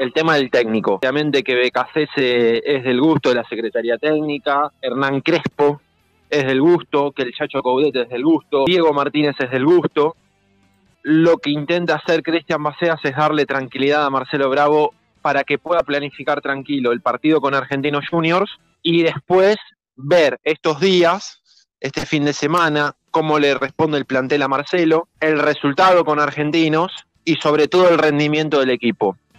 el tema del técnico. Obviamente que Becasese es del gusto de la Secretaría Técnica, Hernán Crespo es del gusto, que el Chacho Coudet es del gusto, Diego Martínez es del gusto. Lo que intenta hacer Cristian Baceas es darle tranquilidad a Marcelo Bravo para que pueda planificar tranquilo el partido con Argentinos Juniors y después ver estos días, este fin de semana, cómo le responde el plantel a Marcelo, el resultado con Argentinos y sobre todo el rendimiento del equipo.